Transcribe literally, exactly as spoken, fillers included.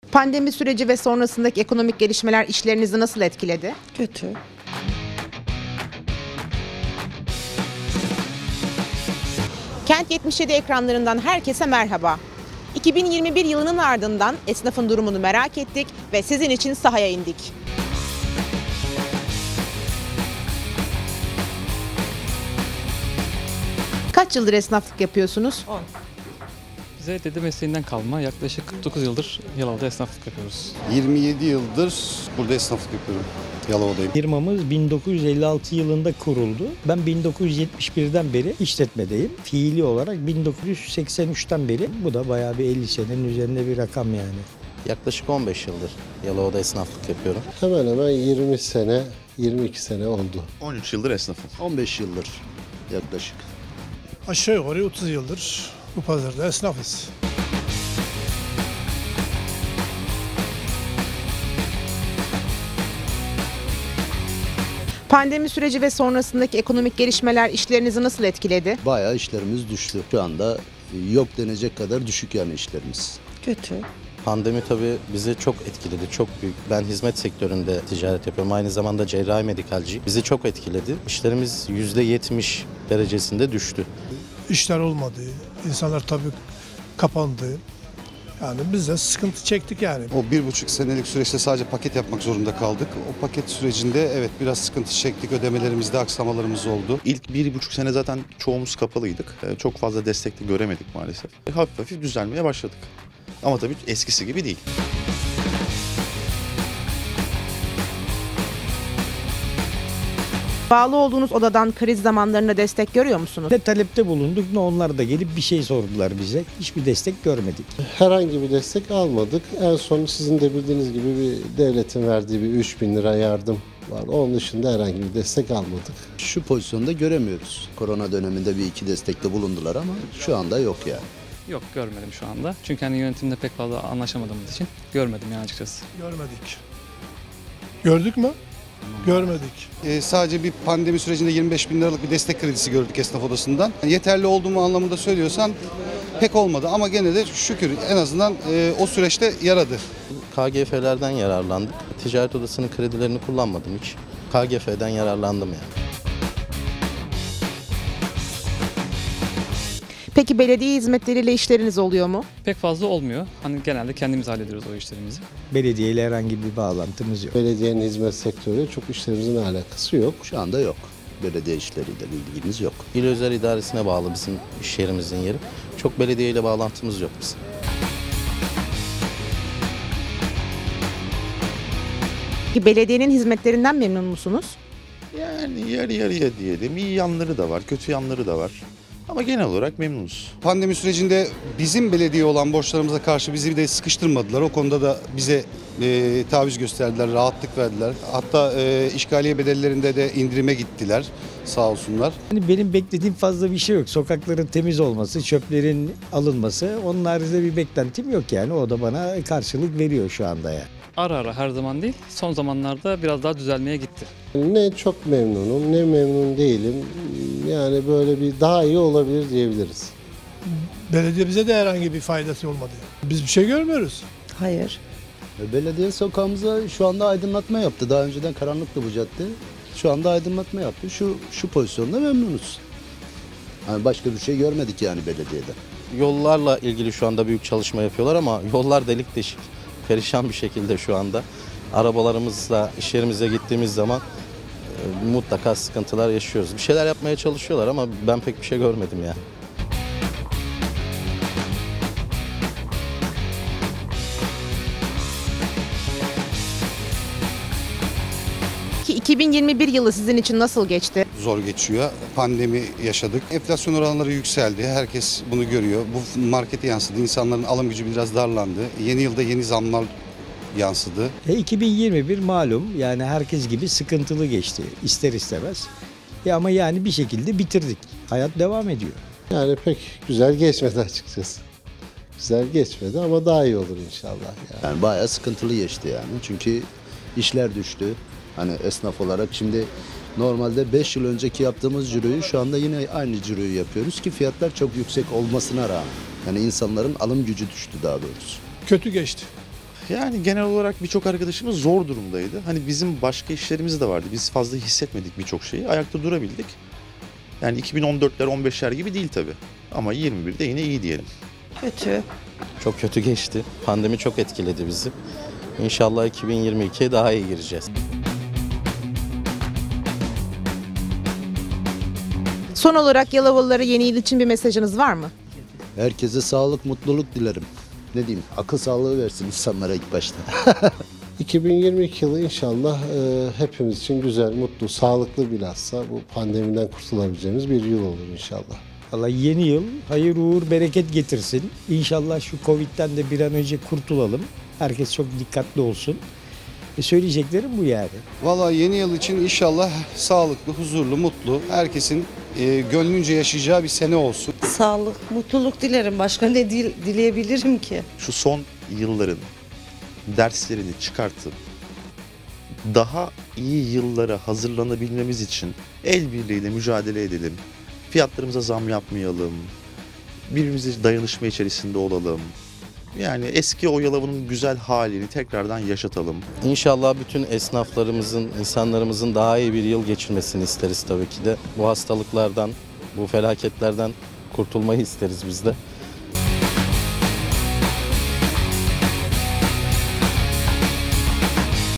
Pandemi süreci ve sonrasındaki ekonomik gelişmeler işlerinizi nasıl etkiledi? Kötü. Kent yetmiş yedi ekranlarından herkese merhaba. iki bin yirmi bir yılının ardından esnafın durumunu merak ettik ve sizin için sahaya indik. Kaç yıldır esnaflık yapıyorsunuz? on. Bize dede mesleğinden kalma yaklaşık kırk dokuz yıldır Yalova'da esnaflık yapıyoruz. yirmi yedi yıldır burada esnaflık yapıyorum. Yalova'dayım. Firmamız bin dokuz yüz elli altı yılında kuruldu. Ben bin dokuz yüz yetmiş birden beri işletmedeyim. Fiili olarak bin dokuz yüz seksen üçten beri. Bu da bayağı bir elli senenin üzerinde bir rakam yani. Yaklaşık on beş yıldır Yalova'da esnaflık yapıyorum. Hemen hemen yirmi sene, yirmi iki sene oldu. on üç yıldır esnafım. on beş yıldır yaklaşık. Aşağı yukarı otuz yıldır bu pazarda esnafız. Pandemi süreci ve sonrasındaki ekonomik gelişmeler işlerinizi nasıl etkiledi? Bayağı işlerimiz düştü. Şu anda yok denecek kadar düşük yani işlerimiz. Kötü. Pandemi tabii bizi çok etkiledi, çok büyük. Ben hizmet sektöründe ticaret yapıyorum. Aynı zamanda cerrahi medikalci. Bizi çok etkiledi. İşlerimiz yüzde yetmiş derecesinde düştü. İşler olmadı. İnsanlar tabii kapandı. Yani biz de sıkıntı çektik yani. O bir buçuk senelik süreçte sadece paket yapmak zorunda kaldık. O paket sürecinde evet biraz sıkıntı çektik. Ödemelerimizde aksamalarımız oldu. İlk bir buçuk sene zaten çoğumuz kapalıydık. Ee, Çok fazla destek de göremedik maalesef. E, Hafif hafif düzelmeye başladık. Ama tabii eskisi gibi değil. Bağlı olduğunuz odadan kriz zamanlarında destek görüyor musunuz? Ne talepte bulunduk ne onlar da gelip bir şey sordular bize. Hiçbir destek görmedik. Herhangi bir destek almadık. En son sizin de bildiğiniz gibi bir devletin verdiği bir üç bin lira yardım var. Onun dışında herhangi bir destek almadık. Şu pozisyonda göremiyoruz. Korona döneminde bir iki destekte bulundular ama şu anda yok yani. Yok, görmedim şu anda. Çünkü hani yönetimde pek fazla anlaşamadığımız için görmedim yani açıkçası. Görmedik. Gördük mü? Görmedik. Ee, sadece bir pandemi sürecinde yirmi beş bin liralık bir destek kredisi gördük esnaf odasından. Yeterli olduğumu anlamında söylüyorsan pek olmadı ama gene de şükür en azından e, o süreçte yaradı. K G F'lerden yararlandık. Ticaret odasının kredilerini kullanmadım hiç. K G F'den yararlandım yani. Peki belediye hizmetleriyle işleriniz oluyor mu? Pek fazla olmuyor. Hani genelde kendimiz hallediyoruz o işlerimizi. Belediyeyle herhangi bir bağlantımız yok. Belediyenin hizmet sektörü çok işlerimizin alakası yok. Şu anda yok. Belediye işleriyle ilgimiz yok. İl Özel İdaresi'ne bağlı bizim iş yerimizin yeri. Çok belediyeyle bağlantımız yok bizim. Peki belediyenin hizmetlerinden memnun musunuz? Yani yarı yarıya diyelim. İyi yanları da var, kötü yanları da var. Ama genel olarak memnunuz. Pandemi sürecinde bizim belediye olan borçlarımıza karşı bizi de sıkıştırmadılar. O konuda da bize e, taviz gösterdiler, rahatlık verdiler. Hatta e, işgaliye bedellerinde de indirime gittiler sağ olsunlar. Yani benim beklediğim fazla bir şey yok. Sokakların temiz olması, çöplerin alınması. Onun haricinde bir beklentim yok yani. O da bana karşılık veriyor şu anda ya. Ara ara, her zaman değil. Son zamanlarda biraz daha düzelmeye gitti. Ne çok memnunum ne memnun değilim. Yani böyle bir daha iyi olabilir diyebiliriz. Belediye bize de herhangi bir faydası olmadı. Biz bir şey görmüyoruz. Hayır. Belediye sokağımıza şu anda aydınlatma yaptı. Daha önceden karanlıktı bu cadde. Şu anda aydınlatma yaptı. Şu şu pozisyonda memnunuz. Yani başka bir şey görmedik yani belediyede. Yollarla ilgili şu anda büyük çalışma yapıyorlar ama yollar delik deşik. Perişan bir şekilde şu anda. Arabalarımızla iş yerimize gittiğimiz zaman e, mutlaka sıkıntılar yaşıyoruz. Bir şeyler yapmaya çalışıyorlar ama ben pek bir şey görmedim yani. Ki iki bin yirmi bir yılı sizin için nasıl geçti? Zor geçiyor. Pandemi yaşadık. Enflasyon oranları yükseldi. Herkes bunu görüyor. Bu markete yansıdı. İnsanların alım gücü biraz darlandı. Yeni yılda yeni zamlar yansıdı. E, iki bin yirmi bir malum yani herkes gibi sıkıntılı geçti ister istemez. E, ama yani bir şekilde bitirdik. Hayat devam ediyor. Yani pek güzel geçmedi açıkçası. Güzel geçmedi ama daha iyi olur inşallah. Yani. Yani bayağı sıkıntılı geçti yani. Çünkü işler düştü. Hani esnaf olarak şimdi normalde beş yıl önceki yaptığımız ciroyu şu anda yine aynı ciroyu yapıyoruz ki fiyatlar çok yüksek olmasına rağmen. Yani insanların alım gücü düştü daha doğrusu. Kötü geçti. Yani genel olarak birçok arkadaşımız zor durumdaydı. Hani bizim başka işlerimiz de vardı. Biz fazla hissetmedik birçok şeyi. Ayakta durabildik. Yani iki bin on dörtler on beşler gibi değil tabii. Ama yirmi birde yine iyi diyelim. Kötü. Çok kötü geçti. Pandemi çok etkiledi bizi. İnşallah iki bin yirmi ikiye daha iyi gireceğiz. Son olarak Yalovalılara yeni yıl için bir mesajınız var mı? Herkese sağlık, mutluluk dilerim. Ne diyeyim? Akıl sağlığı versin insanlara ilk başta. iki bin yirmi iki yılı inşallah e, hepimiz için güzel, mutlu, sağlıklı bilhassa bu pandemiden kurtulabileceğimiz bir yıl olur inşallah. Valla yeni yıl hayır, uğur, bereket getirsin. İnşallah şu Covid'den de bir an önce kurtulalım. Herkes çok dikkatli olsun. E söyleyeceklerim bu yani. Valla yeni yıl için inşallah sağlıklı, huzurlu, mutlu, herkesin e, gönlünce yaşayacağı bir sene olsun. Sağlık, mutluluk dilerim. Başka ne dil- dileyebilirim ki? Şu son yılların derslerini çıkartıp daha iyi yıllara hazırlanabilmemiz için el birliğiyle mücadele edelim. Fiyatlarımıza zam yapmayalım. Birbirimize dayanışma içerisinde olalım. Yani eski o Yalova'nın güzel halini tekrardan yaşatalım. İnşallah bütün esnaflarımızın, insanlarımızın daha iyi bir yıl geçirmesini isteriz tabii ki de. Bu hastalıklardan, bu felaketlerden kurtulmayı isteriz biz de.